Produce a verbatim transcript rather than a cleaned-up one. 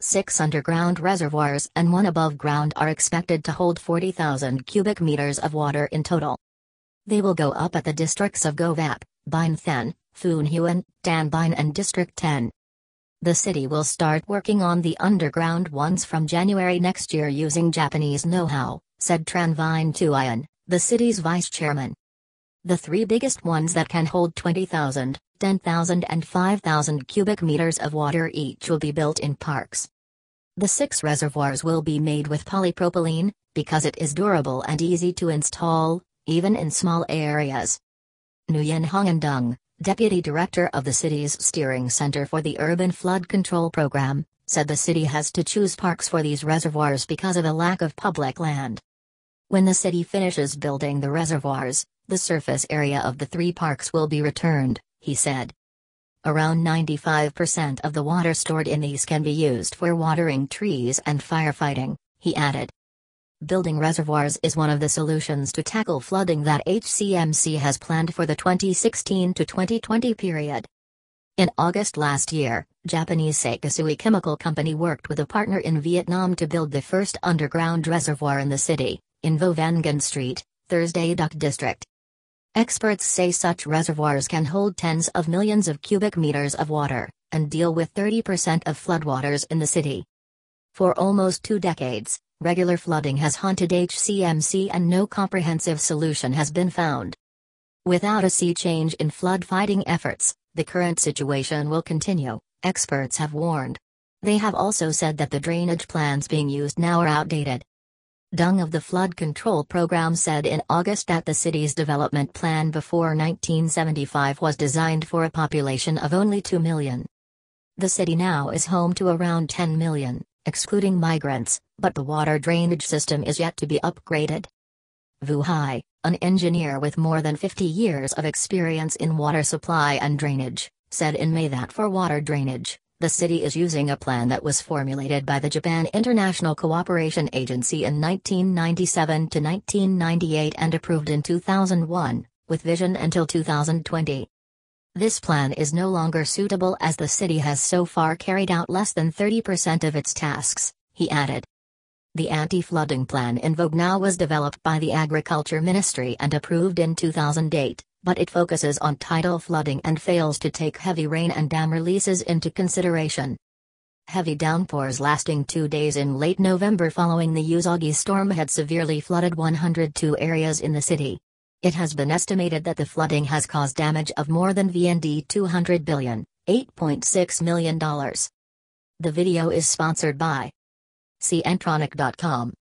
Six underground reservoirs and one above ground are expected to hold forty thousand cubic meters of water in total. They will go up at the districts of Go Vap, Binh Thanh, Phu Nhuan, Tran Vinh and District ten. The city will start working on the underground ones from January next year using Japanese know-how, said Tran Vinh Tuyen, the city's vice chairman. The three biggest ones that can hold twenty thousand, ten thousand and five thousand cubic meters of water each will be built in parks. The six reservoirs will be made with polypropylene, because it is durable and easy to install, even in small areas. Nguyen Hoang Anh Dung, deputy director of the city's steering center for the Urban Flood Control Program, said the city has to choose parks for these reservoirs because of a lack of public land. When the city finishes building the reservoirs, the surface area of the three parks will be returned, he said. Around ninety-five percent of the water stored in these can be used for watering trees and firefighting, he added. Building reservoirs is one of the solutions to tackle flooding that H C M C has planned for the twenty sixteen to twenty twenty period. In August last year, Japanese Sekisui Chemical Company worked with a partner in Vietnam to build the first underground reservoir in the city, in Nguyen Hoang Anh Street, Thursday Duc District. Experts say such reservoirs can hold tens of millions of cubic meters of water, and deal with thirty percent of floodwaters in the city. For almost two decades, regular flooding has haunted H C M C and no comprehensive solution has been found. Without a sea change in flood fighting efforts, the current situation will continue, experts have warned. They have also said that the drainage plans being used now are outdated. Dung of the Flood Control Program said in August that the city's development plan before nineteen seventy-five was designed for a population of only two million. The city now is home to around ten million, excluding migrants, but the water drainage system is yet to be upgraded. Vu Hai, an engineer with more than fifty years of experience in water supply and drainage, said in May that for water drainage, the city is using a plan that was formulated by the Japan International Cooperation Agency in nineteen ninety-seven to nineteen ninety-eight and approved in two thousand one, with vision until two thousand twenty. This plan is no longer suitable as the city has so far carried out less than thirty percent of its tasks, he added. The anti-flooding plan in vogue now was developed by the Agriculture Ministry and approved in two thousand eight, but it focuses on tidal flooding and fails to take heavy rain and dam releases into consideration. Heavy downpours lasting two days in late November following the Usagi storm had severely flooded one hundred two areas in the city. It has been estimated that the flooding has caused damage of more than two hundred billion, eight point six million dollars. The video is sponsored by C N tronic dot com.